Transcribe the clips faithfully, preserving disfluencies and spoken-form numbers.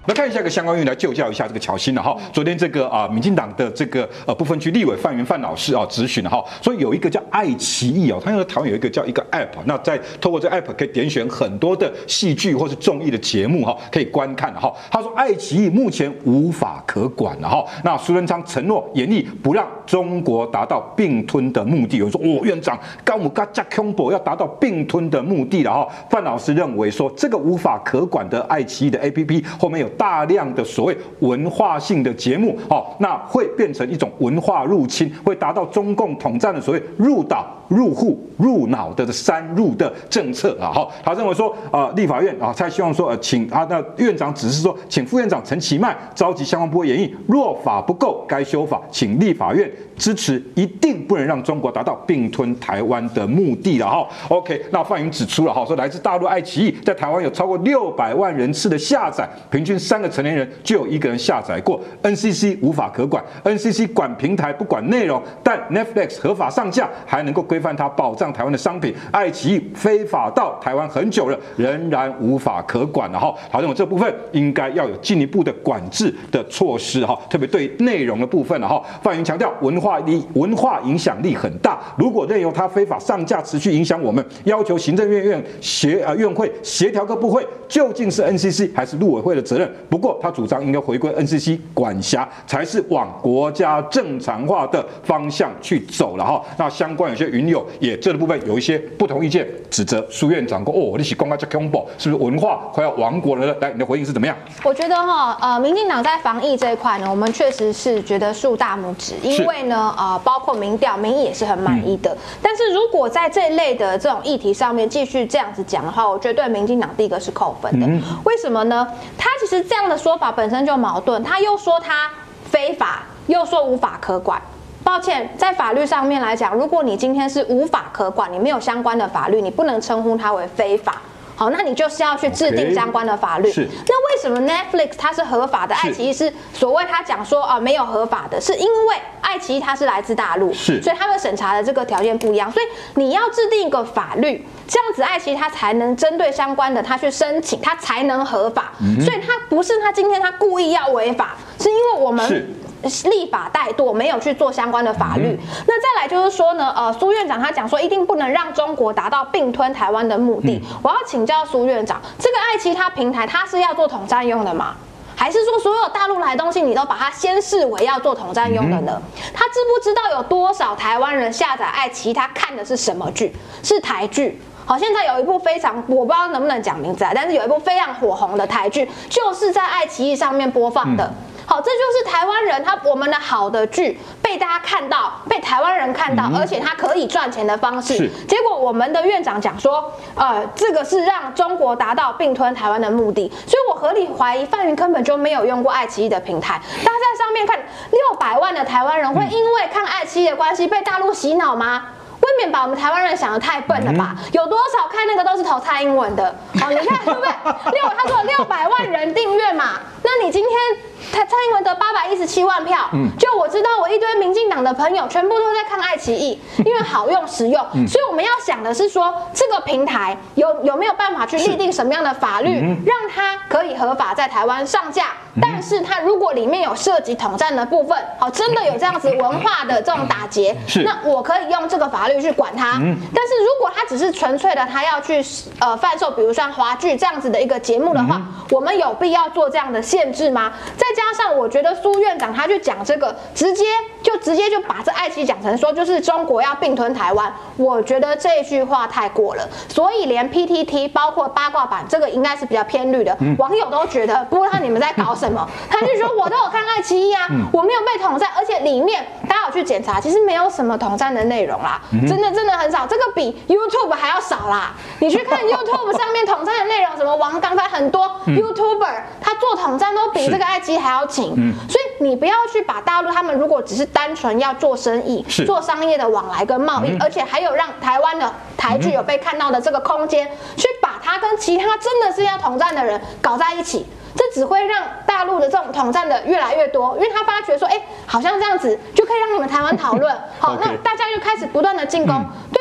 来看一下个相关议员来就教一下这个巧芯了哈。昨天这个啊，民进党的这个呃不分区立委范云范老师啊质询了哈，所以有一个叫爱奇艺哦，他在台湾有一个叫一个 app， 那在透过这个 app 可以点选很多的戏剧或是综艺的节目哈，可以观看哈。他说爱奇艺目前无法可管了哈。那苏贞昌承诺严厉不让中国达到并吞的目的。有人说哦，院长高姆嘎加恐怖要达到并吞的目的了哈。范老师认为说这个无法可管的爱奇艺的 A P P 后面有大量的所谓文化性的节目，哦，那会变成一种文化入侵，会达到中共统战的所谓入岛、入户、入脑的三入的政策啊。好，他认为说，呃，立法院啊，他希望说，呃，请啊，那院长只是说，请副院长陈其迈召集相关部会研议，若法不够，该修法，请立法院支持，一定不能让中国达到并吞台湾的目的了哈。OK， 那范云指出了哈，说来自大陆爱奇艺在台湾有超过六百万人次的下载，平均三个成年人就有一个人下载过。N C C 无法可管 ，N C C 管平台不管内容，但 Netflix 合法上架，还能够规范它保障台湾的商品。爱奇艺非法到台湾很久了，仍然无法可管了哈。好，认为这部分应该要有进一步的管制的措施哈，特别对内容的部分了哈。范云强调，文化力文化影响力很大，如果任由它非法上架，持续影响我们，要求行政院院协呃院会协调各部会，究竟是 N C C 还是陆委会的责任？不过他主张应该回归 N C C 管辖，才是往国家正常化的方向去走了哈。那相关有些云友也这个部分有一些不同意见，指责苏院长说哦，你是公开这恐怖，是不是文化快要亡国了呢？来，你的回应是怎么样？ 我觉得哈，呃，民进党在防疫这一块呢，我们确实是觉得竖大拇指，因为呢，呃，包括民调，民意也是很满意的。嗯、但是如果在这一类的这种议题上面继续这样子讲的话，我觉得对民进党第一个是扣分的。嗯、为什么呢？他其实这样的说法本身就矛盾，他又说他非法，又说无法可管。抱歉，在法律上面来讲，如果你今天是无法可管，你没有相关的法律，你不能称呼它为非法。好，那你就是要去制定相关的法律。Okay, 那为什么 Netflix 它是合法的，爱奇艺是所谓他讲说啊、呃、没有合法的，是因为爱奇艺它是来自大陆，所以他们审查的这个条件不一样，所以你要制定一个法律，这样子爱奇艺它才能针对相关的它去申请，它才能合法。嗯、所以它不是他今天他故意要违法，是因为我们立法怠惰，没有去做相关的法律。嗯、那再来就是说呢，呃，苏院长他讲说，一定不能让中国达到并吞台湾的目的。嗯、我要请教苏院长，这个爱奇艺它平台它是要做统战用的吗？还是说所有大陆来的东西你都把它先视为要做统战用的呢？嗯、他知不知道有多少台湾人下载爱奇艺，他看的是什么剧？是台剧。好，现在有一部非常，我不知道能不能讲名字啊，但是有一部非常火红的台剧，就是在爱奇艺上面播放的。嗯好，这就是台湾人他我们的好的剧被大家看到，被台湾人看到，嗯、而且他可以赚钱的方式。结果我们的院长讲说，呃，这个是让中国达到并吞台湾的目的，所以我合理怀疑范云根本就没有用过爱奇艺的平台。大家在上面看六百万的台湾人会因为看爱奇艺的关系被大陆洗脑吗？未免把我们台湾人想得太笨了吧？嗯、有多少看那个都是投蔡英文的？好，你看对不对？六，他说六百万人订阅嘛，那你今天蔡蔡英文得八百一十七万票，嗯，就我知道我一堆民进党的朋友全部都在看爱奇艺，因为好用实用，嗯、所以我们要想的是说，这个平台有有没有办法去立定什么样的法律，嗯、让它可以合法在台湾上架？嗯、但是它如果里面有涉及统战的部分，好，真的有这样子文化的这种打劫，那我可以用这个法律去管它。嗯、但是如果它只是纯粹的，它要去呃贩售，比如像华剧这样子的一个节目的话，嗯、我们有必要做这样的限制吗？再加上我觉得苏院长他去讲这个，直接就直接就把这爱奇艺讲成说就是中国要并吞台湾，我觉得这句话太过了。所以连 P T T 包括八卦版这个应该是比较偏绿的，嗯、网友都觉得不知道你们在搞什么，他就说我都有看爱奇艺啊，嗯、我没有被统战，而且里面大家有去检查，其实没有什么统战的内容啦，嗯、真的真的很少，这个比 YouTube 还要少啦。你去看 YouTube 上面统战的内容，什么王刚才很多 YouTuber 他做统战都比这个爱奇艺还要勤，嗯、所以你不要去把大陆他们如果只是单纯要做生意、做商业的往来跟贸易，嗯、而且还有让台湾的台剧有被看到的这个空间，嗯、去把它跟其他真的是要统战的人搞在一起。这只会让大陆的这种统战的越来越多，因为他发觉说，哎，好像这样子就可以让你们台湾讨论，好，那大家就开始不断的进攻。对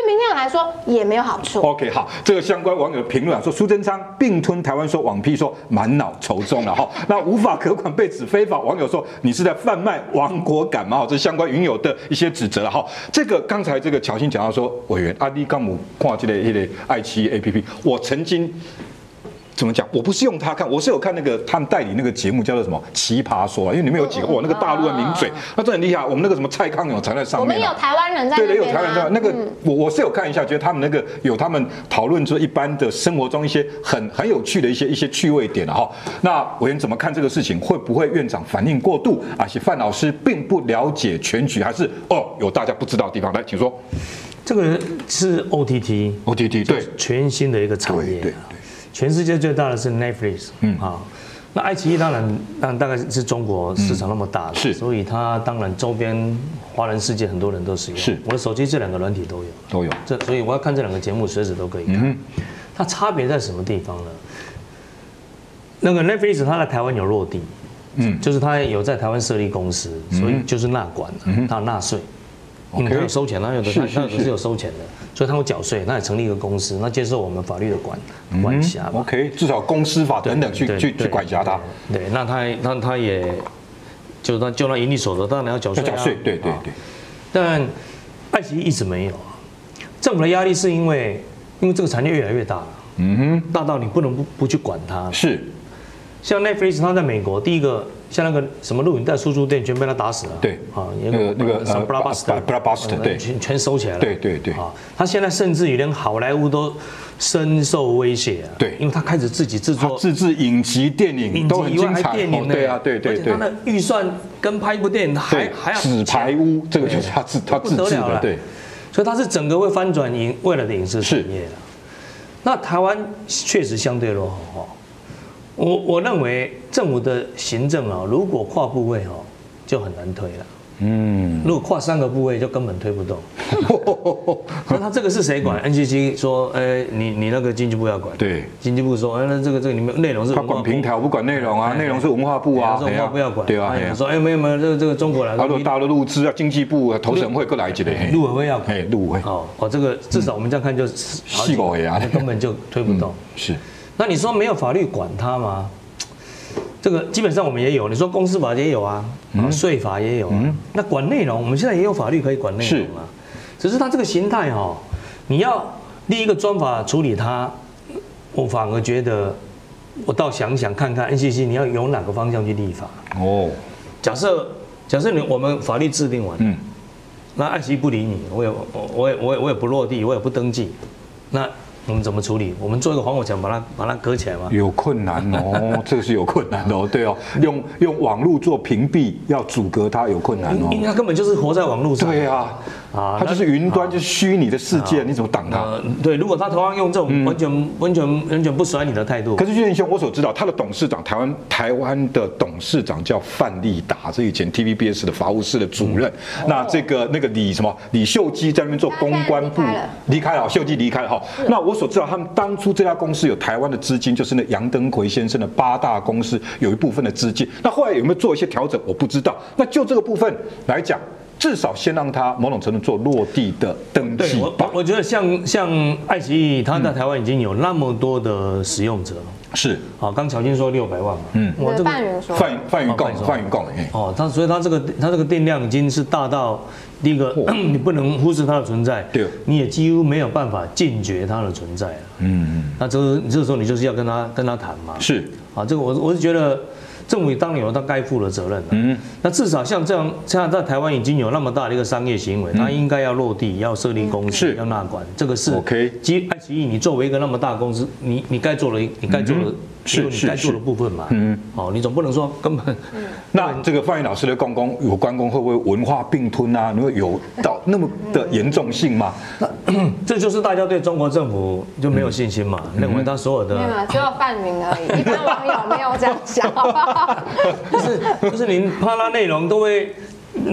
民进党来说也没有好处。 OK， 好，这个相关网友的评论啊，说苏贞昌并吞台湾，说网批说满脑仇中了哈，那无法可管被指非法，网友说你是在贩卖亡国感嘛？这相关云友的一些指责了哈。这个刚才这个乔欣讲到说，委员阿里刚姆跨这类一类爱奇艺 A P P， 我曾经。怎么讲？我不是用它看，我是有看那个他们代理那个节目叫做什么《奇葩说》，因为里面有几个哇，那个大陆的名嘴，那真的很厉害。我们那个什么蔡康永才在上面、啊， 我们有台湾人在那边、啊， 对对，有台湾人在那个， 嗯、 我我是有看一下，觉得他们那个有他们讨论说一般的生活中一些很很有趣的一些一些趣味点哈。那委员怎么看这个事情？会不会院长反应过度，而且范老师并不了解全局，还是哦有大家不知道的地方？来，请说。 这个是 O T T，O T T 对， 全新的一个产业。对。对全世界最大的是 Netflix， 嗯啊，那爱奇艺当然，当然大概是中国市场那么大的，是，所以它当然周边华人世界很多人都使用。是，我的手机这两个软体都有， 都有。 这所以我要看这两个节目，随时都可以看。嗯、它差别在什么地方呢？那个 Netflix 它在台湾有落地，嗯，就是它有在台湾设立公司，所以就是纳管的，嗯、它有纳税。因为他有收钱，他有的他他有的是有收钱的，所以他会缴税，他也成立一个公司，那接受我们法律的管管辖。 OK， 至少公司法等等去去去管辖他。 对，那他那他也就他就那盈利所得当然要缴税啊。 缴税，对对对。 但爱奇艺一直没有，政府的压力是因为因为这个产业越来越大了，嗯哼，大到你不能不不去管它。 是， 像 Netflix 它在美国第一个。像那个什么录影带输出店，全被他打死了。 对，啊，那个那个什么 Blockbuster， 对， 全全收起来了。 对对对。 啊，他现在甚至于连好莱坞都深受威胁啊。 对， 因为他开始自己制作， 自制影集、电影都很精彩。对啊，对对对。 他的预算跟拍一部电影还还要。 纸牌屋，这个就是他自他自制的，对。 所以他是整个会翻转影未来的影视产业了。那台湾确实相对落后哈。我我认为政府的行政啊，如果跨部位哈，就很难推了。嗯，如果跨三个部位，就根本推不动。那他这个是谁管 ？N C C 说，哎，你你那个经济部要管。对，经济部说，哎，那这个这个里面内容是。他管平台，不管内容啊，内容是文化部啊， 文化部要管。 对啊， 说，哎，没有没有，这个这个中国来。 他说大陆录制啊，经济部、投审会各来几类。 陆委会要管。 哎，陆委会。 哦哦，这个至少我们这样看就细狗啊， 根本就推不动。 是。那你说没有法律管它吗？这个基本上我们也有，你说公司法也有啊，啊税法也有啊。那管内容，我们现在也有法律可以管内容啊。只是它这个形态哈，你要立一个专法处理它，我反而觉得，我倒想想看看 N C C 你要由哪个方向去立法哦。假设假设你我们法律制定完，嗯，那爱奇艺不理你，我也我我也我也我也不落地，我也不登记，那。我们怎么处理？我们做一个防火墙，把它把它隔起来吗？ 有困难哦，这个是有困难的哦。对哦，用用网络做屏蔽，要阻隔它有困难哦。 因为它根本就是活在网络上。 对啊，啊，它就是云端，就是虚拟的世界，你怎么挡它？ 对，如果他同样用这种完全完全完全不甩你的态度， 可是俊彦兄，我所知道，他的董事长，台湾台湾的董事长叫范立达，这以前 T V B S 的法务室的主任。那这个那个李什么李秀基在那边做公关部，离开了，秀基离开了哈。那我。我所知道，他们当初这家公司有台湾的资金，就是那杨登魁先生的八大公司有一部分的资金。那后来有没有做一些调整，我不知道。那就这个部分来讲，至少先让它某种程度做落地的登记吧。 我我觉得像像爱奇艺，它在台湾已经有那么多的使用者。 是， 好，刚乔金说六百万嘛， 嗯，我这个范云说， 范范云共，范云共， 哦，他所以他这个他这个电量已经是大到第一个，你不能忽视它的存在，对，你也几乎没有办法禁绝它的存在了，嗯嗯，那这个这个时候你就是要跟他跟他谈嘛， 是， 啊，这个我我是觉得政府当然有他该负的责任了，嗯，那至少像这样，像在台湾已经有那么大的一个商业行为，它应该要落地，要设立公司，要纳管，这个是 OK。 基爱奇艺，你作为一个那么大的公司，你你该做的，你该做的。是你该做的部分嘛，嗯，哦，你总不能说根本。 那这个范云老师的关公有关公会不会文化并吞啊？你会有到那么的严重性吗？ 那这就是大家对中国政府就没有信心嘛，认为他所有的没有，只有范云而已，一般网友没有这样想，好不好？ 就是就是您怕他内容都会没。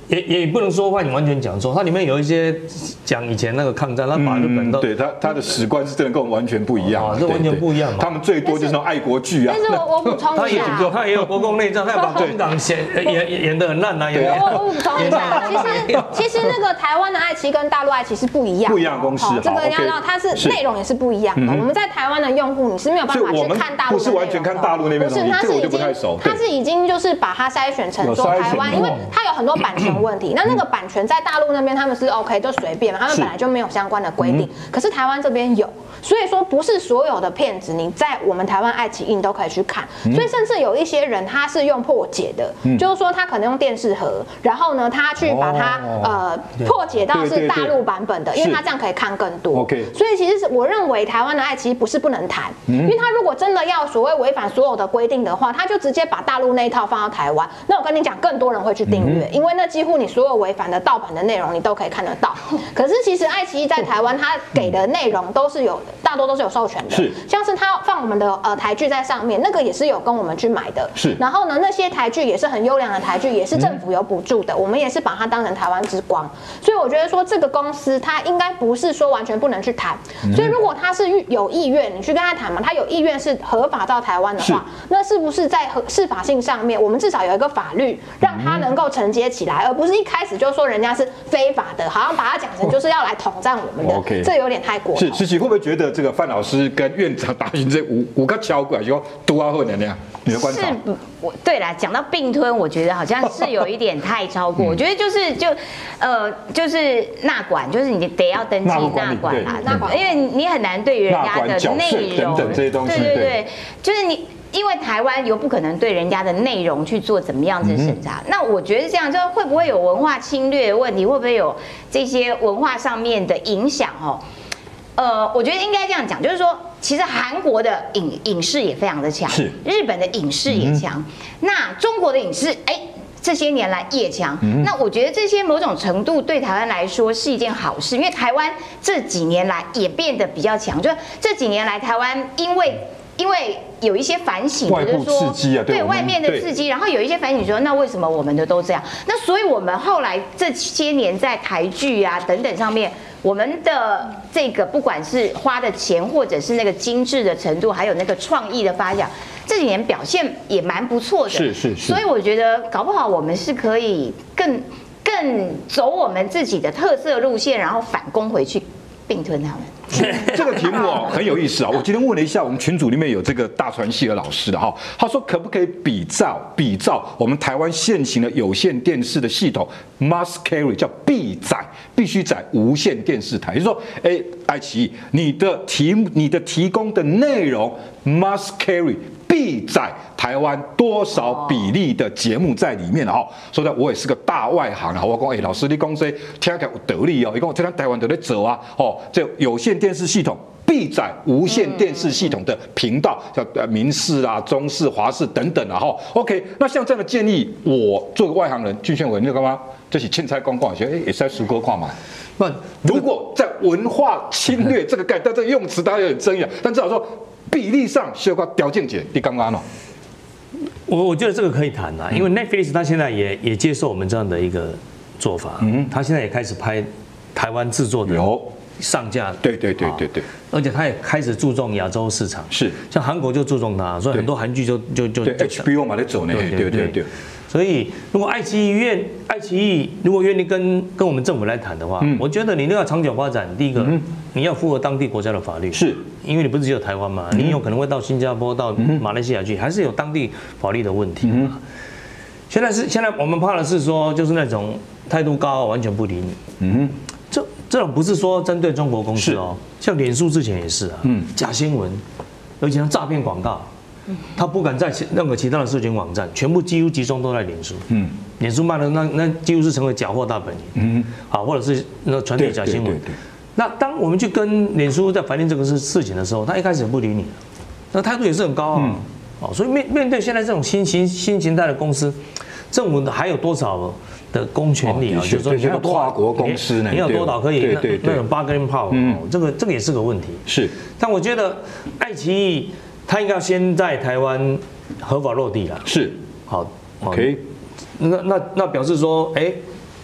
也也不能说话，你完全讲错。它里面有一些讲以前那个抗战，他把日本都、 嗯、对他他的史观是真的跟我们完全不一样， 哦、这完全不一样嘛。 他们最多就是那种爱国剧啊。 但是我我补充一下， 他也他也有国共内战，他也把国民党演演演得很烂呐。 我我补充一下，其实其实那个台湾的爱奇艺跟大陆爱奇艺是不一样， 不一样公司。 这个要知道，它是内容也是不一样的。我们在台湾的用户你是没有办法去看大陆的内容， 不是完全看大陆那边的东西，这个我就不太熟。 它是已经就是把它筛选成说台湾，因为它有很多版权问题，那那个版权在大陆那边他们是 OK 就随便嘛，他们本来就没有相关的规定，可是台湾这边有。所以说，不是所有的片子你在我们台湾爱奇艺都可以去看，所以甚至有一些人他是用破解的，就是说他可能用电视盒，然后呢他去把它呃破解到是大陆版本的，因为他这样可以看更多。所以其实我认为台湾的爱奇艺不是不能谈，因为他如果真的要所谓违反所有的规定的话，他就直接把大陆那一套放到台湾。那我跟你讲，更多人会去订阅，因为那几乎你所有违反的盗版的内容你都可以看得到。可是其实爱奇艺在台湾它给的内容都是有。大多都是有授权的，是像是他放我们的呃台剧在上面，那个也是有跟我们去买的，是。然后呢，那些台剧也是很优良的台剧，也是政府有补助的，嗯、我们也是把它当成台湾之光。所以我觉得说这个公司它应该不是说完全不能去谈。嗯、所以如果他是有意愿，你去跟他谈嘛，他有意愿是合法到台湾的话，那是不是在合适法性上面，我们至少有一个法律让他能够承接起来，而不是一开始就说人家是非法的，好像把它讲成就是要来统战我们的，哦、这有点太过头。 是，诗琪会不会觉得？这个范老师跟院长打赢这五五个桥过来，就多啊，或者那样，你的观察？ 是，我对啦，讲到并吞，我觉得好像是有一点太超过。嗯、我觉得就是就呃就是纳管，就是你得要登记纳管啦，纳管，因为你很难对于人家的内容等等这些东西， 对对对，就是你。因为台湾又不可能对人家的内容去做怎么样子的审查，嗯、那我觉得这样就会不会有文化侵略的问题，会不会有这些文化上面的影响？哦，呃，我觉得应该这样讲，就是说，其实韩国的影影视也非常的强，是日本的影视也强，嗯、那中国的影视，哎。这些年来也强，嗯、那我觉得这些某种程度对台湾来说是一件好事，因为台湾这几年来也变得比较强，就这几年来台湾因为因为有一些反省， 外部刺激啊， 对外面的刺激，然后有一些反省说，那为什么我们的都这样？那所以我们后来这些年在台剧啊等等上面。我们的这个不管是花的钱，或者是那个精致的程度，还有那个创意的发展，这几年表现也蛮不错的。 是是是。 所以我觉得搞不好我们是可以更更走我们自己的特色路线，然后反攻回去并吞他们。 这个题目哦很有意思啊！我今天问了一下，我们群组里面有这个大传系的老师的哈，他说可不可以比照比照我们台湾现行的有线电视的系统 must carry 叫必载，必须载无线电视台，也就是说，哎，爱奇艺，你的题你的提供的内容 must carry。必载台湾多少比例的节目在里面了哈？所以我也是个大外行啊！我讲，哎，老师你讲这听起来有道理哦。你讲这咱台湾都在走啊，哦，这有线电视系统必载无线电视系统的频道，叫民视啊、中视、华视等等啊哈。OK， 那像这样的建议，我做个外行人，俊宪伟，你干嘛？这是凊彩讲讲，哎，也是在实过看嘛。那如果在文化侵略这个概念，但这个用词当然有点争议啊，但至少说。比例上需要个条件解，你刚刚呢？ 我我觉得这个可以谈啊，因为 Netflix 它现在也也接受我们这样的一个做法，嗯，它现在也开始拍台湾制作的有上架， 对对对对对， 而且它也开始注重亚洲市场，是像韩国就注重它，所以很多韩剧就就就 H B O 嘛在走呢，对对对对。 所以，如果爱奇艺愿爱奇艺如果愿意跟跟我们政府来谈的话，嗯、我觉得你那个长久发展，第一个、嗯、你要符合当地国家的法律，是因为你不是只有台湾嘛，嗯、你有可能会到新加坡、到马来西亚去，还是有当地法律的问题。嗯、现在是现在我们怕的是说，就是那种态度高，完全不理你。嗯，这这种不是说针对中国公司哦，像脸书之前也是啊，嗯，假新闻，而且诈骗广告。他不敢在任何其他的社群网站，全部几乎集中都在脸书。嗯，脸书卖的那那几乎是成为假货大本营。嗯，好，或者是那传递假新闻。那当我们去跟脸书在反映这个事事情的时候，他一开始也不理你，那态度也是很高啊。嗯，哦，所以面面对现在这种新形新形态的公司，政府还有多少的公权力啊？就是说你有跨国公司呢， 你有多少可以那那种bargaining power？嗯，这个这个也是个问题。 是， 但我觉得爱奇艺。他应该要先在台湾合法落地啦。 是， 好 ，OK， 那那那表示说，哎，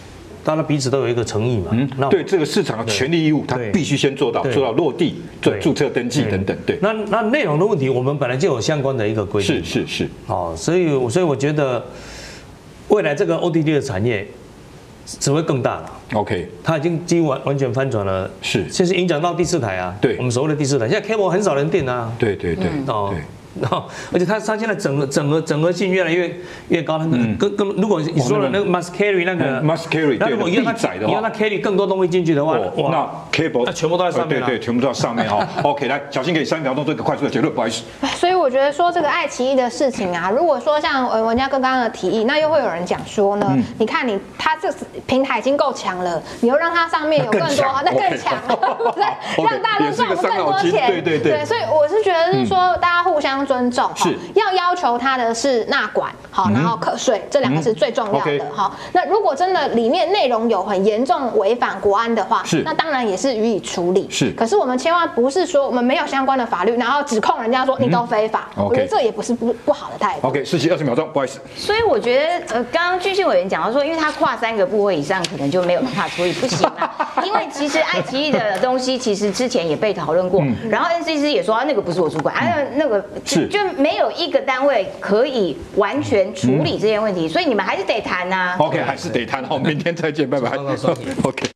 大家彼此都有一个诚意嘛。嗯， 对这个市场的权利义务，他必须先做到做到落地、做注册登记等等。对， 那那内容的问题，我们本来就有相关的一个规定。 是是是。 哦，所以所以我觉得未来这个 O T T 的产业只会更大了。 OK， 它已经几乎完完全翻转了。 是， 现在影响到第四台啊。 对， 我们所谓的第四台，现在 cable 很少人订啊。 对对对。 哦。然后，而且它它现在整个整个整合性越来越越高，那个跟跟如果你说的那个 must carry 那个 must carry， 那如果要它以后它 carry 更多东西进去的话， 哇，那 cable 那全部都在上面对对，全部都在上面哈。OK， 来，小新给三秒钟做一个快速的结论，不好意思。 所以我觉得说这个爱奇艺的事情啊，如果说像呃文家哥刚刚的提议，那又会有人讲说呢，你看你它这平台已经够强了，你又让它上面有更多，那更强，对，让大家都赚我们更多钱。 对对对。 所以我是觉得是说大家互相尊重。 是。 要要求他的是纳管，好，然后课税，这两个是最重要的，好。那如果真的里面内容有很严重违反国安的话， 是， 那当然也是予以处理。 是， 可是我们千万不是说我们没有相关的法律，然后指控人家说你都非法，我觉得这也不是不不好的态度。 OK， 事情二十秒钟，不好意思。 所以我觉得，呃，刚刚钜信委员讲到说，因为他跨三个部会以上，可能就没有办法处理，不行啊。因为其实爱奇艺的东西，其实之前也被讨论过，然后 N C C 也说啊，那个不是我主管，啊，那个就就没有一个单位可以完全处理这些问题，所以你们还是得谈呐。 OK， 还是得谈。好，明天再见，拜拜。OK。